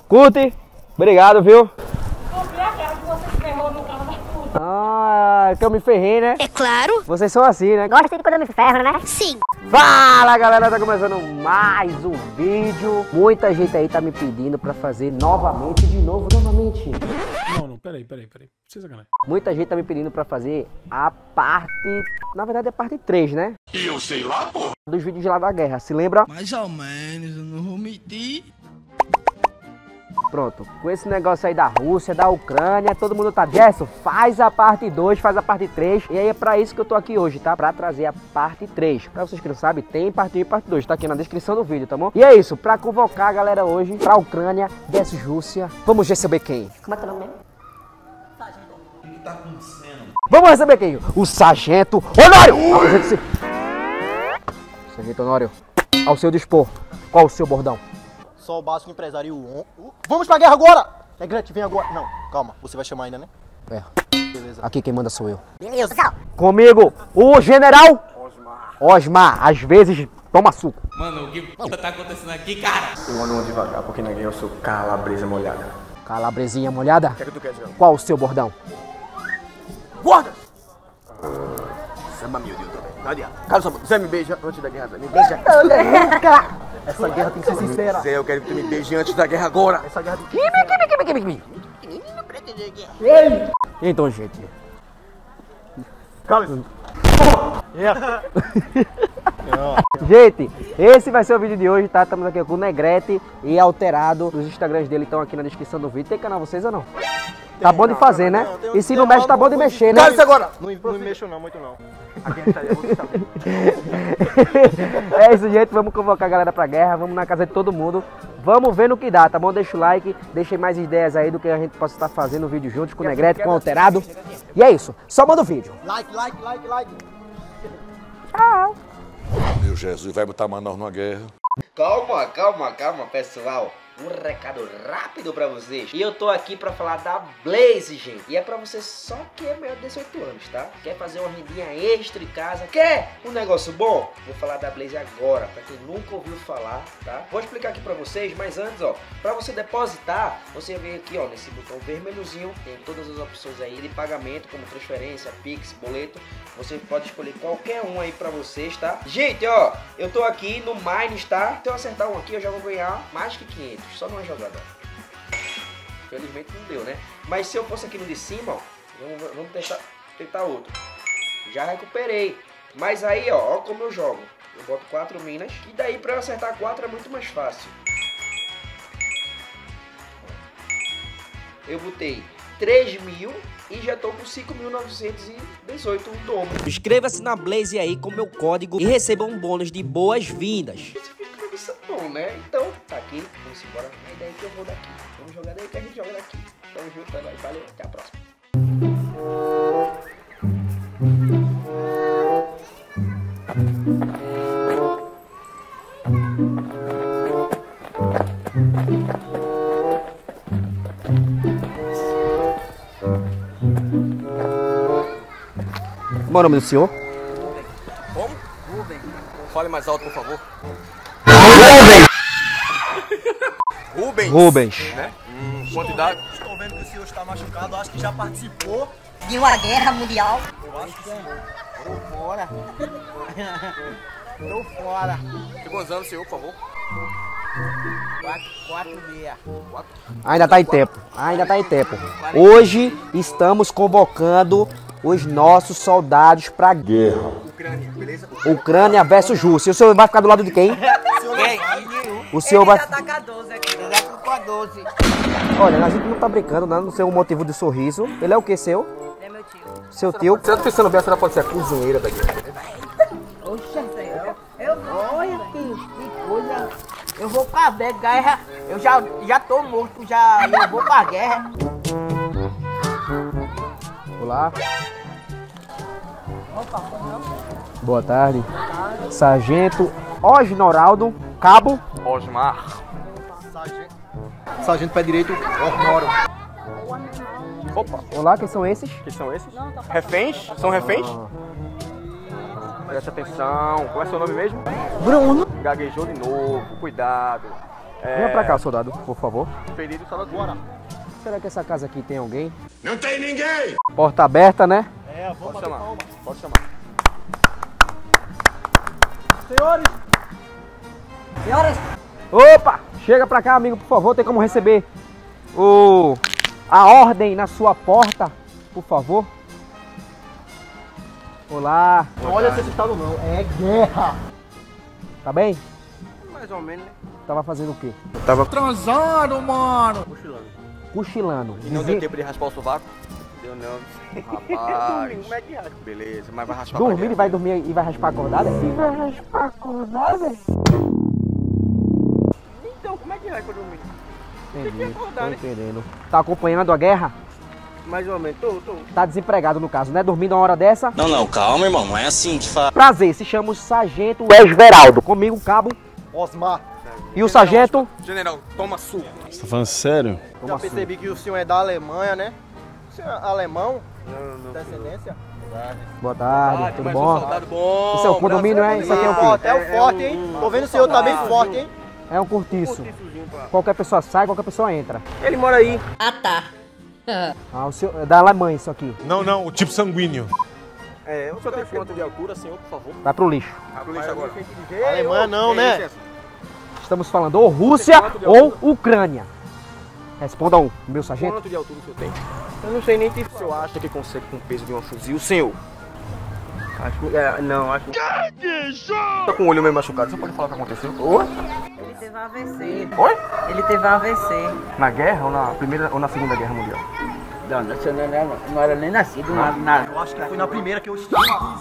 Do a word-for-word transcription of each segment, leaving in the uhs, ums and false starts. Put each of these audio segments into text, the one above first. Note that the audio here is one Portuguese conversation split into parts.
Curte. Obrigado, viu? Ah, Ah, que eu me ferrei, né? é claro. Vocês são assim, né? Gosta de quando eu me ferro, né? Sim. Fala, galera, tá começando mais um vídeo. Muita gente aí tá me pedindo pra fazer novamente, de novo, novamente. Não, não, peraí, peraí, peraí. Precisa ganhar. Muita gente tá me pedindo pra fazer a parte... Na verdade é a parte três, né? E eu sei lá, pô. Dos vídeos de lá da guerra, se lembra? Mais ou menos, eu não vou mentir. Pronto, com esse negócio aí da Rússia, da Ucrânia, todo mundo tá, Gerson, faz a parte dois, faz a parte três. E aí é pra isso que eu tô aqui hoje, tá? Pra trazer a parte três. Pra vocês que não sabem, tem parte um e parte dois, tá aqui na descrição do vídeo, tá bom? E é isso, pra convocar a galera hoje pra Ucrânia versus Rússia, vamos receber quem? Como é teu nome mesmo? O que tá acontecendo? Vamos receber quem? O Sargento Honório! Apresente-se. Sargento Honório, ao seu dispor, qual o seu bordão? Só o básico empresário. Uh, vamos pra guerra agora! Negrete, vem agora. Não, calma, você vai chamar ainda, né? É. Beleza. Aqui quem manda sou eu. Beleza. Comigo, o General Osmar. Osmar, às vezes toma suco. Mano, o que tá acontecendo aqui, cara? Eu ando devagar, porque na guerra eu sou calabresa molhada. Calabresinha molhada? O que é que tu quer, João? Qual o seu bordão? Guarda! Samba mil, Deus também. Não adianta. Cara, só, você me beija antes da guerra, Zé. Me beija. Essa guerra tem que ser sincera. Zé, eu quero que tu me beije antes da guerra agora. Essa guerra tem que ser sincera. Então, gente. Cala isso. Yeah. Gente, esse vai ser o vídeo de hoje, tá? Estamos aqui com o Negrete e Alterado. Os Instagrams dele estão aqui na descrição do vídeo. Tem canal vocês ou não? Tá bom de fazer, né? E se não mexe, tá bom de mexer, né? Cala isso agora! Não, não me mexo não, muito não. É isso, gente. Vamos convocar a galera pra guerra. Vamos na casa de todo mundo. Vamos ver no que dá, tá bom? Deixa o like. Deixem mais ideias aí do que a gente possa estar fazendo o vídeo juntos com o Negrete, com o Alterado. E é isso. Só manda o vídeo. Like, like, like, like. Tchau. Meu Jesus, vai botar Manaus numa guerra. Calma, calma, calma, pessoal. Um recado rápido pra vocês. E eu tô aqui pra falar da Blaze, gente. E é pra você só que é maior de dezoito anos, tá? Quer fazer uma rendinha extra em casa? Quer um negócio bom? Vou falar da Blaze agora, pra quem nunca ouviu falar, tá? Vou explicar aqui pra vocês, mas antes, ó, pra você depositar, você vem aqui, ó, nesse botão vermelhozinho. Tem todas as opções aí de pagamento, como transferência, Pix, boleto. Você pode escolher qualquer um aí pra vocês, tá? Gente, ó, eu tô aqui no Mines, tá? Se eu acertar um aqui, eu já vou ganhar mais que quinhentos. Só numa jogada. Felizmente não deu, né? Mas se eu fosse aqui no de cima, ó, vamos, vamos tentar, tentar outro. Já recuperei. Mas aí, ó, ó como eu jogo. Eu boto quatro minas. E daí pra eu acertar quatro é muito mais fácil. Eu botei três mil e já tô com cinco mil novecentos e dezoito, um dobro. Inscreva-se na Blaze aí com meu código e receba um bônus de boas-vindas. Isso é bom, né? Então, tá aqui, vamos embora. É daí que eu vou daqui. Vamos jogar daí que a gente joga daqui. Tamo junto, é nóis. Valeu, até a próxima. Qual é o nome do senhor? Como? Rubem. Fale mais alto, por favor. Rubens. Rubens. Né? Hum, quantidade. Estou vendo que o senhor está machucado, acho que já participou. De uma guerra mundial. Eu acho que sim. Tô fora. Tô fora. Tem quantos anos, senhor, por favor? Quatro, quatro meia. Ainda tá em tempo. Ainda tá em tempo. Hoje estamos convocando os nossos soldados pra guerra. Ucrânia, beleza? Ucrânia versus Rússia. O senhor vai ficar do lado de quem? O senhor vai... Tá com doze aqui. Ele já tá com a doze. Olha, a gente não tá brincando, não sei um motivo de sorriso. Ele é o que, seu? É meu tio. Seu tio? Você tá pensando bem, a senhora pode ser a cozinheira da guerra. Oxe, eu, eu vou, que, que coisa. Eu vou pra guerra. Eu já, já tô morto, já. Eu vou pra guerra. Olá. Boa tarde. Sargento Osnoraldo Cabo. Osmar. Sargento, Sargento pé direito, Osmoro. Opa, Olá, quem são esses? quem são esses? Reféns? São reféns? Presta atenção. Qual é seu nome mesmo? Bruno. Gaguejou de novo, cuidado. É... Venha pra cá, soldado, por favor. Ferido estava agora. Será que essa casa aqui tem alguém? Não tem ninguém! Porta aberta, né? É, vamos Pode chamar. palma. Pode chamar. Senhores! Senhoras, Opa! Chega pra cá, amigo, por favor. Tem como receber o... a ordem na sua porta, por favor? Olá. Não olha esse estado não, é guerra. Tá bem? Mais ou menos, né? Tava fazendo o quê? Eu tava Transando, mano. cochilando. Cochilando. E não Dizia- deu tempo de raspar o sovaco? Deu não. Rapaz. Como é que raspa? Beleza, mas vai raspar Dormir pra e vai dormir e vai raspar acordada? Vai raspar acordada? Então, como é que raspa dormir? Entendi, acordar, tô né? entendendo. Tá acompanhando a guerra? Mais ou menos, tô, tô. Tá desempregado no caso, né? Dormindo uma hora dessa? Não, não, calma, irmão. Não é assim que fala. Prazer, se chama o Sargento Esveraldo. Comigo o cabo Osmar. e o sargento... General, toma suco. Você tá falando sério? Já percebi que o senhor é da Alemanha, né? O senhor é alemão? Não, não. Descendência? Boa tarde, tudo mas um bom? soldado bom. Isso é o condomínio, é? Isso aqui é o quê? Forte, é o forte, hein? Tô vendo o senhor tá bem forte, hein? É um cortiço. Qualquer pessoa sai, qualquer pessoa entra. Ele mora aí. Ah, tá. Ah, o senhor... é da Alemanha isso aqui. Não, não, o tipo sanguíneo. É, o senhor tem quanto de altura, senhor, por favor? Vai pro lixo. Rapaz, agora. Alemanha não, né? Estamos falando ou Rússia ou Ucrânia. Responda um, meu sargento. Quanto de altura o senhor tem? Eu não sei nem se o senhor acha que consegue com o peso de um fuzil, senhor. Acho que... É, não, acho que... Tô com o olho meio machucado, você pode falar o que aconteceu? Oi? ele teve um A V C. Oi? Ele teve um A V C. Na guerra ou na primeira ou na segunda guerra mundial? Não, não, não, não, não era nem nascido, na, na... Eu acho que foi na primeira que eu estive.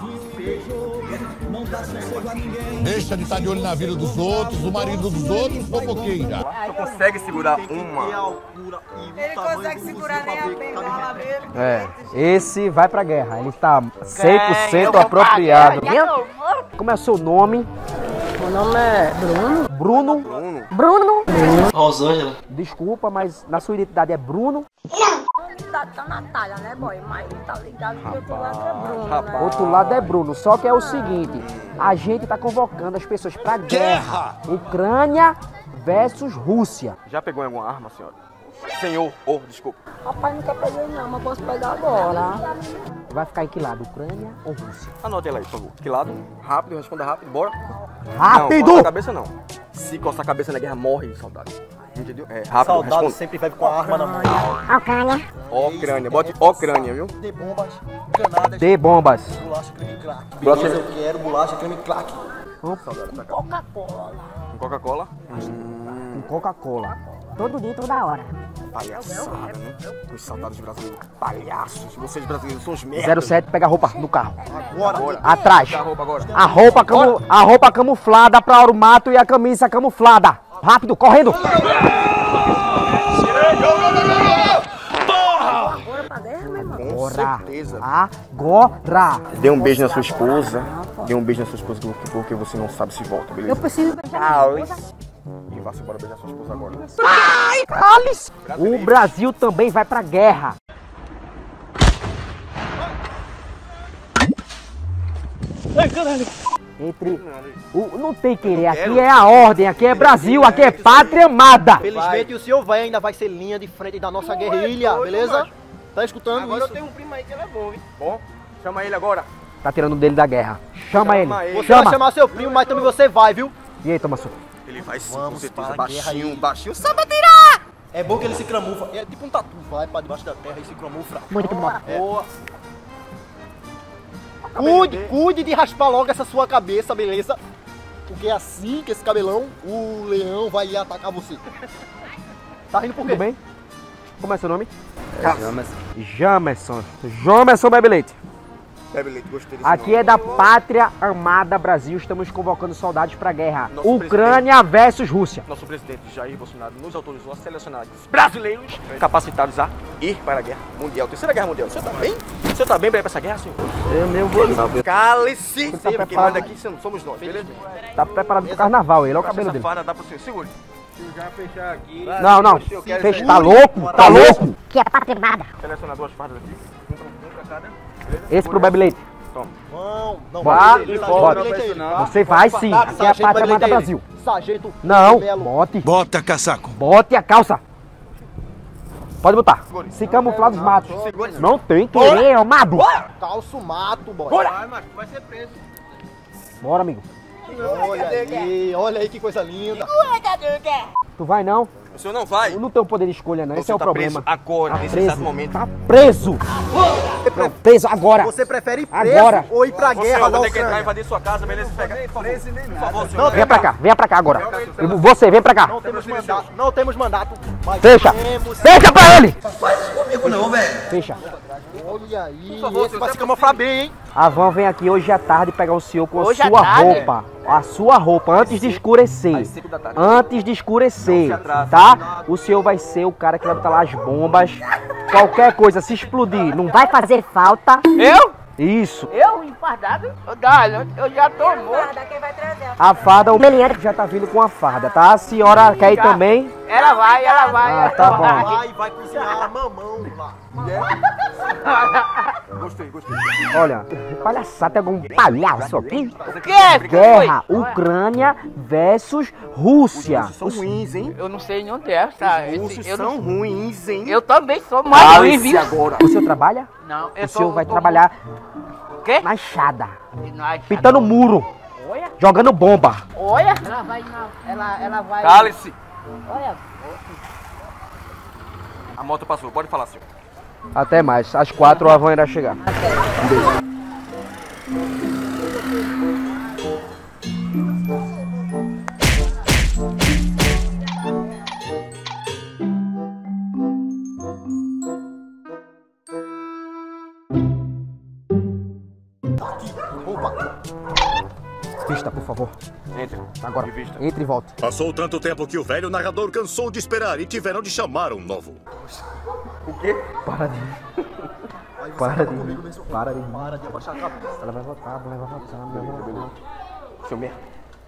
Deixa de estar de olho na vida dos outros, do marido dos outros, fofoqueira. Você consegue segurar uma... Ele consegue segurar nem a bengala dele. É, esse vai pra guerra. Ele tá cem por cento apropriado. Como é o seu nome? Meu nome é Bruno. Bruno? Bruno? Bruno? Rosângela. Desculpa, mas na sua identidade é Bruno? Tá, tá Natália, né, boy? Mas tá ligado que o outro lado é Bruno, né? Outro lado é Bruno. Só que é o seguinte, a gente tá convocando as pessoas pra guerra. Ucrânia versus Rússia. Já pegou em alguma arma, senhora? Senhor, oh, desculpa. Rapaz, nunca peguei não, mas posso pegar agora. Vai ficar em que lado? Ucrânia ou Rússia? Anote ela aí, por favor. Que lado? Rápido, responda rápido, bora. Rápido! Não, coça a cabeça não. Se coçar a cabeça na guerra, morre, soldado. Entendeu? É, rápido, Soldado responda. sempre vai com a arma na mão. Ucrânia. Ucrânia, bote Ucrânia, viu? De bombas, granadas, De bombas. bolacha, creme crack. Bolacha- Beleza, eu quero bolacha, creme crack. Coca-Cola. Com Coca-Cola? Com Coca-Cola. Todo dia, toda hora. Palhaçada, né? Os soldados brasileiros, palhaços. Vocês brasileiros são os merdas. zero sete, pega a roupa no carro. Agora. Atrás. Tira a roupa agora. A roupa, camu... a roupa camuflada pra o mato e a camisa camuflada. Rápido, correndo. Bora pra guerra, meu irmão. Com Agora. certeza. Agora. Dê um beijo na sua esposa. Dê um beijo na sua esposa porque você não sabe se volta, beleza? Eu preciso beijar minha esposa. E vá-se embora beijar sua esposa agora. Ai, cale-se. O Brasil também vai pra guerra. Entre... O... Não tem querer, aqui é a ordem, aqui é Brasil, aqui é pátria amada. Felizmente o senhor vai ainda vai ser linha de frente da nossa guerrilha, beleza? Tá escutando Agora eu isso? tenho um primo aí que ele é bom, hein? Bom, chama ele agora. Tá tirando dele da guerra. Chama, Chama ele. ele. Você vai Chama. chamar seu primo, mas também você vai, viu? E aí, toma suco. Ele vai sim, Vamos com certeza. para a guerra Baixinho, aí. baixinho. Sabe atirar! É bom que ele se camufla. É tipo um tatu. Vai pra debaixo da terra e se camufla. Muito bom. Boa. Cuide, cuide de raspar logo essa sua cabeça, beleza? Porque é assim que esse cabelão, o leão vai atacar você. Tá rindo por quê? Tudo bem? Como é seu nome? Jamerson. Jamerson. Jamerson Bebe Leite. Bebe leite, gostei desse Aqui nome. é da Pátria Amada Brasil. Estamos convocando soldados pra guerra. Nosso Ucrânia versus Rússia. Nosso presidente Jair Bolsonaro nos autorizou a selecionar brasileiros capacitados a ir para a guerra mundial. Terceira guerra mundial. Você tá bem? Você tá bem pra ir pra essa guerra, senhor? Eu meu vou. Cale-se! tá Quem preparado? manda aqui somos nós, beleza? Tá preparado pro carnaval, ele. Olha o cabelo dele. Safada, dá pro senhor. Segure. Já fechar aqui. Não, não. Eu quero Fecha. ser- Tá louco? Tá louco? Que é pátria amada. Selecionar duas fardas aqui. Um pra- um pra cada. Beleza? Esse pro Bebe Leite. Toma. Não, não. Bora, Ele bora. tá ele. Você vai sim. Aqui é a Pátria Amada Brasil. sargento Não, Melo. bote. Bota, casaco. Bote a calça. Pode botar. Se camuflar dos matos. Não tem querer, amado. Calço mato, boy. Vai, macho, tu vai ser preso. Bora, amigo. Olha aí, olha aí que coisa linda. Tu vai não? O senhor não vai. Eu não tenho poder de escolha, não. Esse é o tá problema. preso agora, Tá nesse preso. exato momento. Tá preso. Não, preso agora. Você prefere ir preso Agora. ou ir pra Ô, guerra senhor, da vou ter que entrar e Ucrânia? invadir sua casa, beleza? Pega. Preso nem nada. Por favor, senhor. Venha pra cá, venha pra cá agora. Eu- Você, vem pra cá. Não temos mandato, não temos mandato. Mas Fecha. temos... Fecha pra ele. Comigo não, velho. Fecha. Olha aí, Por favor, esse vai senhor, se camuflar bem, hein? A van vem aqui hoje à tarde pegar o senhor com a Hoje à sua tarde? roupa. A sua roupa, antes de escurecer. Às cinco da tarde. Antes de escurecer, Não se atrase. tá? O senhor vai ser o cara que vai botar lá as bombas. Qualquer coisa, se explodir, não vai fazer falta. Eu? Isso. Eu, enfardado? Eu, dá, eu já tô morto. Quem vai trazer? A farda, o Meliante já tá vindo com a farda, tá? A senhora quer ir também? Ela vai, ela vai. Ah, tá bom. Vai, vai cozinhar mamão lá. Gostei, gostei. Olha, palhaçada, tem algum palhaço aqui? O que é? Guerra, Ucrânia versus Rússia. São ruins, hein? Eu não sei onde é, tá? Os russos Esse- eu, são não- ruins, hein? eu também sou mais ruim, Cale-se viu? agora. O senhor trabalha? Não, eu O senhor tô- vai tô- trabalhar O quê? na enxada, Na- pintando muro, Olha, jogando bomba. olha. Ela vai na... Ela, ela vai... Cale-se. Olha. A moto passou, pode falar, senhor. Até mais, às quatro a van irá chegar. Vista, por favor. Entre. Agora, De vista. entre e volte. Passou tanto tempo que o velho narrador cansou de esperar e tiveram de chamar um novo. O quê? Para de Aí você Para fala de- comigo mesmo. para de- Para de abaixar a cabeça. Ela vai votar, a mulher vai votar, a mulher vai votar. Seu merda.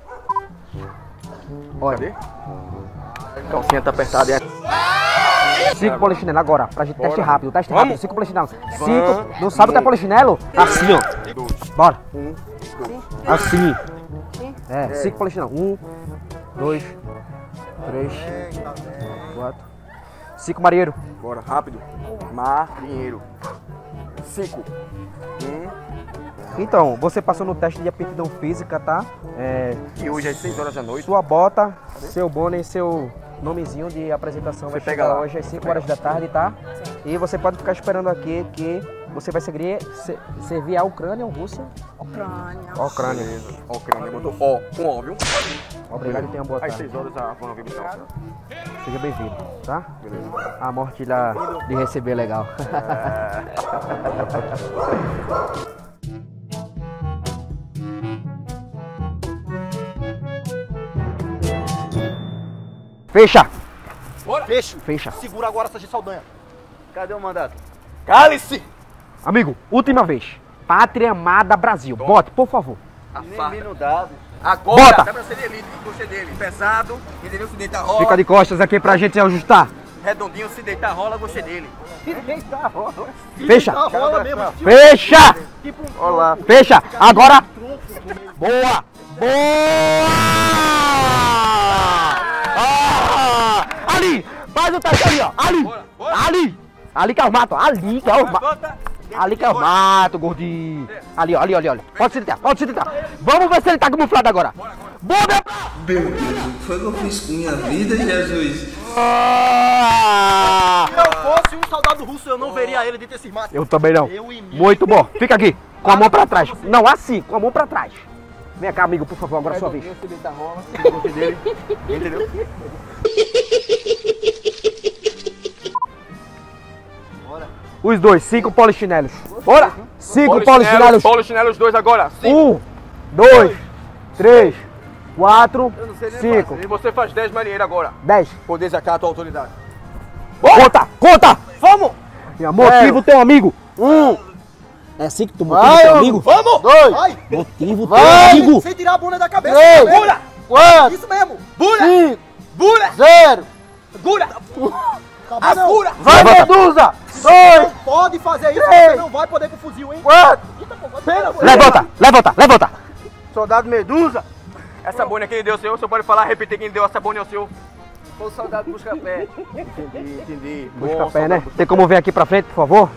Olha, A calcinha tá apertada, hein? cinco polichinelo agora, pra gente teste Bora. rápido, teste Vamos. rápido, cinco polichinelo. Cinco, não sabe o que é polichinelo? Assim, ó. Dois. Bora. Um, dois. Assim. É, cinco polichinelo. Um, dois, três, quatro. Cinco marinheiro. Bora, rápido. Marinheiro. Cinco. Um. Então, você passou no teste de aptidão física, tá? É, E hoje às seis horas da noite. sua bota, seu boné e seu nomezinho de apresentação vai pega chegar lá. hoje às cinco horas da tarde, tá? E você pode ficar esperando aqui que você vai seguir, se- servir a Ucrânia ou Rússia? Ucrânia. A Ucrânia. Ó, o crânio botou ó, com ó, viu? Obrigado e tenha uma boa Às tarde. seis horas a van vem buscar. Seja bem-vindo, tá? A morte lá de receber é legal. Fecha! Fecha. Fecha. Segura agora, Sargento Saldanha. Cadê o mandato? Cale-se! Amigo, última vez. Pátria Amada Brasil. Bote, por favor. A farda. Dado. Agora, Bota. dá pra ser dele, gostei dele. Pesado, entendeu? Se deitar rola. Fica de costas aqui pra gente ajustar. Redondinho, se deitar rola, gostei dele. Se deitar rola. Fecha! Tá rola mesmo. Fecha! Tipo um Olá. Fecha! Agora! Boa! Boa! Ah! Ali! Faz o teste ali, ó! Ali! Ali! Ali que é o mato! Ali que é o mato! Bota. Ali que é o mato, gordinho! Ali, ó, ali, ali, olha! Pode se deitar, pode se deitar! Vamos ver se ele tá camuflado agora! Boa, meu pra... Meu Deus, o que foi que eu fiz com minha vida, Jesus? Ah! Se eu fosse um soldado russo, eu não veria ele dentro desses matos. Eu também não. Eu e mim. Muito bom. Fica aqui, com a mão pra trás. Não, assim, com a mão pra trás. Vem cá, amigo, por favor, agora é a sua vez. Se deitar rola, gostei dele. Entendeu? Os dois, cinco polichinelos. Bora! Cinco polichinelos. Polichinelos dois agora. Cinco. Um, dois, três, quatro, Eu não sei nem cinco, fazer. E você faz dez marinheiros agora. dez. Poder desacar a tua autoridade. Conta, conta! Vamos! Motiva o teu amigo. Um. É assim que tu motiva o teu amigo? Vamos! Dois! Vai! Motiva o teu Vai! amigo. Sem tirar a bunda da cabeça! Três. Bura! Quatro. Isso mesmo! Bura! Cinco! Bura! Zero! Bura! A Bura! Vai, Medusa! Dois. Não pode fazer isso, Três. você não vai poder com o fuzil, hein? Quatro. Pera, Levanta, levanta, levanta. Soldado Medusa! Essa sabone quem deu o seu? O senhor pode falar, repetir quem deu a sabone ao senhor? Foi o soldado Busca-Pé. Entendi, entendi. Busca-Pé, né? Tem como vir aqui pra frente, por favor?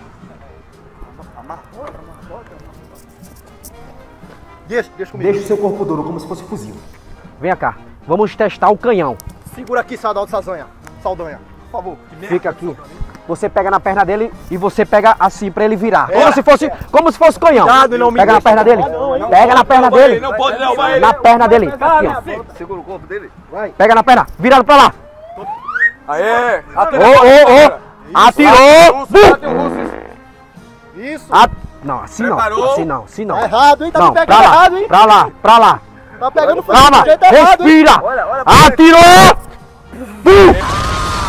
Deixa, deixa comigo. Deixa o seu corpo duro, como se fosse fuzil. Vem cá, vamos testar o canhão. Segura aqui, Saldanha, Saldanha. Saldanha, por favor. Fica aqui. Você pega na perna dele e você pega assim pra ele virar. É, Como se fosse, é. como se fosse canhão. Cuidado, não me Pega na deixa. perna dele. Não, não, Pega não, na perna não, dele. não pode derrubar ele. Na perna dele. Aqui, ó. Segura o corpo dele. Vai. Pega na perna, virado pra lá. Aê! Ô, ô, ô! Atirou! Isso. A... Não, assim Preparou. não. Assim não, assim não. Tá errado, hein? Tá não, me pegando pra lá, errado, hein? Pra lá, pra lá. Tá pegando fogo Calma, do jeito errado, hein? respira. Olha, olha pra Atirou! Uh!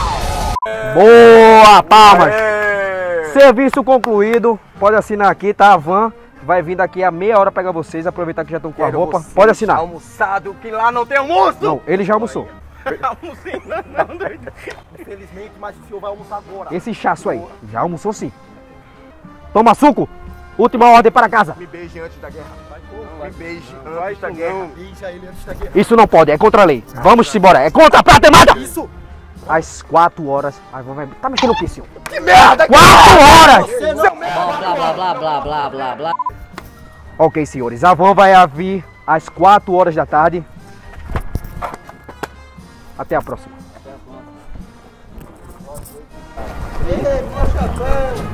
Boa, palmas. Serviço concluído. Pode assinar aqui, tá? A van vai vir daqui a meia hora pegar vocês. Aproveitar que já estão com a Quero roupa. vocês Pode assinar. Almoçado, que lá não tem almoço. Não, ele já almoçou. Almocei não, não, doido. Infelizmente, mas o senhor vai almoçar agora. Esse chasso aí, já almoçou sim. Toma suco. Última ordem para casa. Me beije antes da guerra. Me beije antes da guerra. Beija ele antes da guerra. Isso não pode, é contra a lei. Vamos embora, é contra a prata e mata. Isso. Às quatro horas, a van vai... Tá mexendo o que, senhor? Que merda! Quatro horas! Você não... Blá, blá, blá, blá, blá, blá, blá. Ok, senhores, a van vai vir às quatro horas da tarde. Até a próxima. Ei, meu chapéu.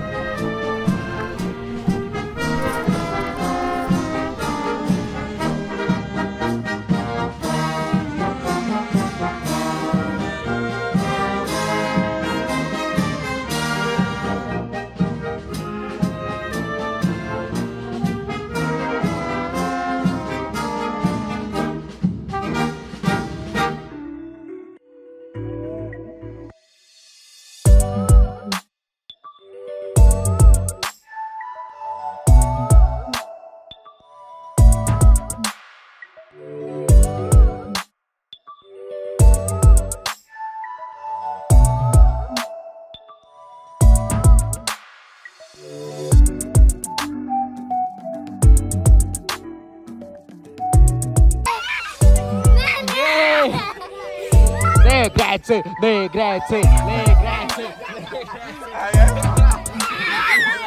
Negrete, negrete, negrete.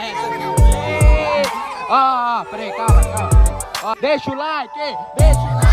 Ah, peraí, calma, calma. Ó, deixa o like, deixa o like.